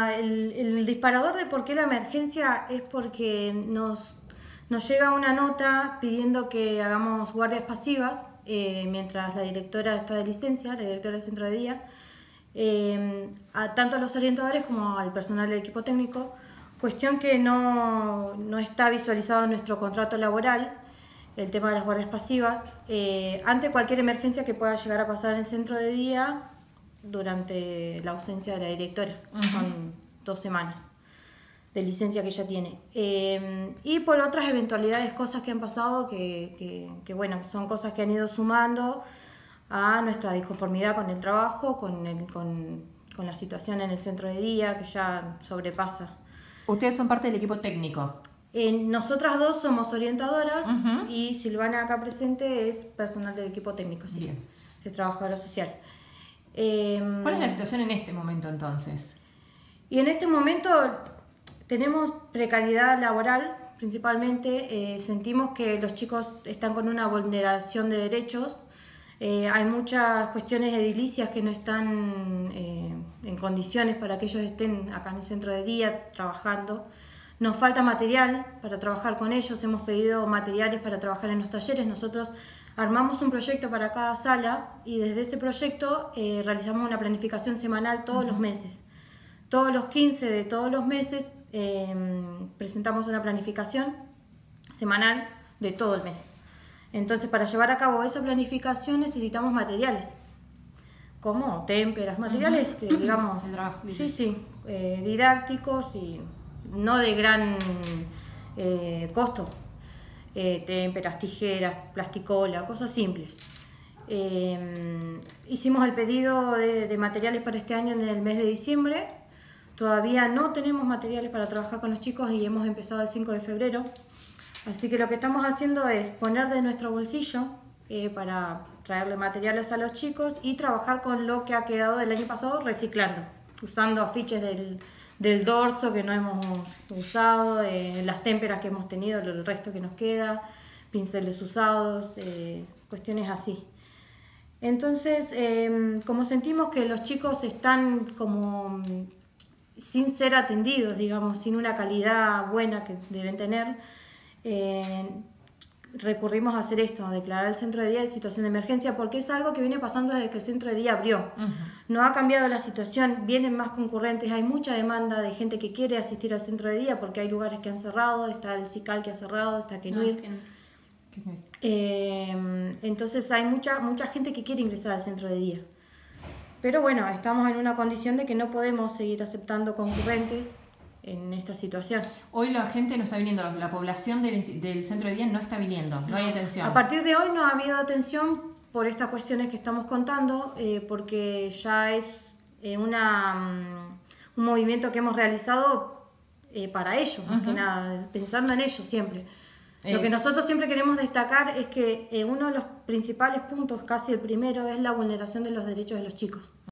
el disparador de por qué la emergencia es porque nos llega una nota pidiendo que hagamos guardias pasivas mientras la directora está de licencia, la directora del centro de día, tanto a los orientadores como al personal del equipo técnico, cuestión que no está visualizado en nuestro contrato laboral, el tema de las guardias pasivas, ante cualquier emergencia que pueda llegar a pasar en el centro de día durante la ausencia de la directora. Son 2 semanas de licencia que ella tiene. Y por otras eventualidades, cosas que han pasado que bueno, son cosas que han ido sumando a nuestra disconformidad con el trabajo, con la situación en el centro de día, que ya sobrepasa. Ustedes son parte del equipo técnico. Nosotras 2 somos orientadoras y Silvana acá presente es personal del equipo técnico, sí, de trabajadora social. ¿Cuál es la situación en este momento entonces? Y en este momento tenemos precariedad laboral, principalmente. Sentimos que los chicos están con una vulneración de derechos. Hay muchas cuestiones edilicias que no están en condiciones para que ellos estén acá en el centro de día trabajando. Nos falta material para trabajar con ellos, hemos pedido materiales para trabajar en los talleres. Nosotros armamos un proyecto para cada sala y desde ese proyecto realizamos una planificación semanal todos los meses. Todos los 15 de todos los meses presentamos una planificación semanal de todo el mes. Entonces, para llevar a cabo esa planificación necesitamos materiales, como témperas, materiales que, digamos, didácticos y no de gran costo. Témperas, tijeras, plasticola, cosas simples. Hicimos el pedido de materiales para este año en el mes de diciembre. Todavía no tenemos materiales para trabajar con los chicos y hemos empezado el 5 de febrero. Así que lo que estamos haciendo es poner de nuestro bolsillo para traerle materiales a los chicos y trabajar con lo que ha quedado del año pasado, reciclando, usando afiches del dorso que no hemos usado, las témperas que hemos tenido, el resto que nos queda, pinceles usados, cuestiones así. Entonces, como sentimos que los chicos están como sin ser atendidos, digamos, sin una calidad buena que deben tener, recurrimos a hacer esto, a declarar el centro de día de situación de emergencia, porque es algo que viene pasando desde que el centro de día abrió. No ha cambiado la situación, vienen más concurrentes, hay mucha demanda de gente que quiere asistir al centro de día porque hay lugares que han cerrado, está el CICAL que ha cerrado, está Kenuir. Entonces hay mucha gente que quiere ingresar al centro de día. Pero bueno, estamos en una condición de que no podemos seguir aceptando concurrentes en esta situación. Hoy la gente no está viniendo, la población del centro de día no está viniendo, no hay atención. A partir de hoy no ha habido atención por estas cuestiones que estamos contando, porque ya es un movimiento que hemos realizado para ellos, más que nada, pensando en ellos siempre. Lo que nosotros siempre queremos destacar es que uno de los principales puntos, casi el primero, es la vulneración de los derechos de los chicos.